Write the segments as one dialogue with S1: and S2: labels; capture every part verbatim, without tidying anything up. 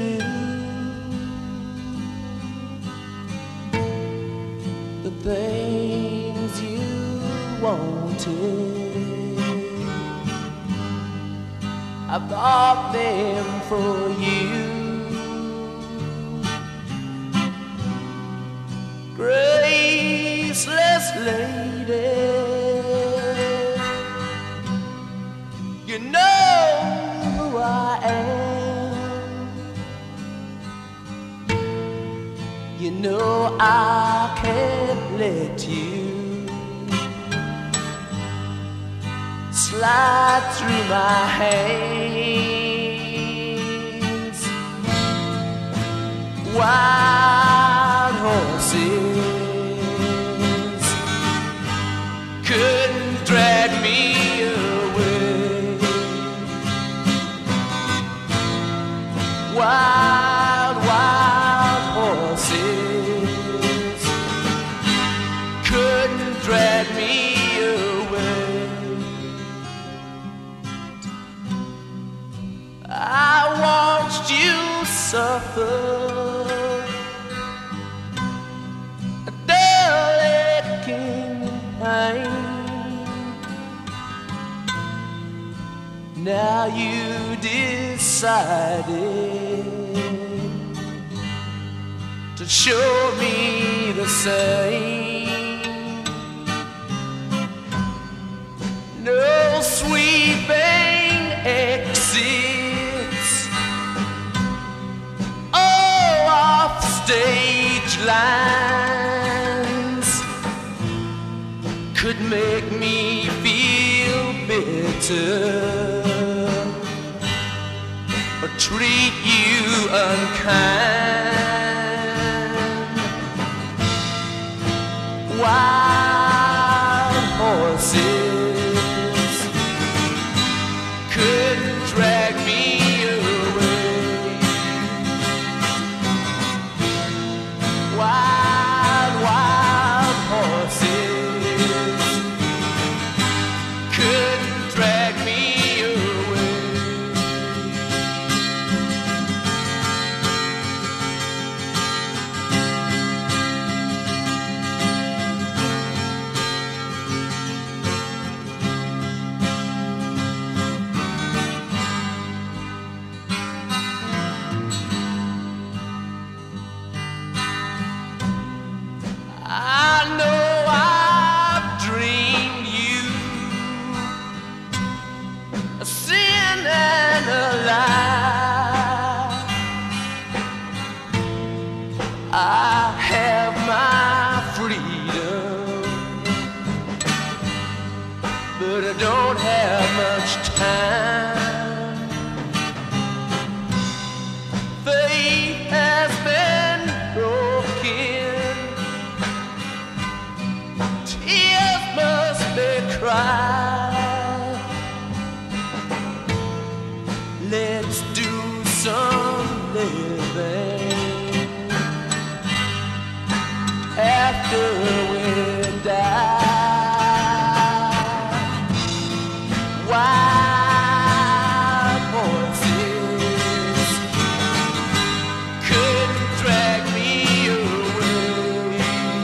S1: do the things you wanted. I bought them for you, graceless lady. You know who I am. You know I can't let you slide through my hands. Wild horses couldn't drag me away. Wild, wild horses couldn't drag me away. I watched you suffer a dull aching pain. Now you decided to show me the same. No sweeping exits, oh, off stage lines could make me feel bitter or treat you unkind. Wild horses couldn't drag me away. Wild, wild horses couldn't drag me away. I know I've dreamed you a sin and a lie. I have my freedom, but I don't have much time. Faith has been broken, tears must be cried. Let's do some living after we die. Wild horses couldn't drag me away.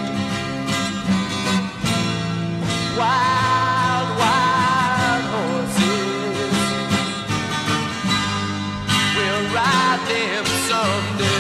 S1: Wild, wild horses, we'll ride them someday.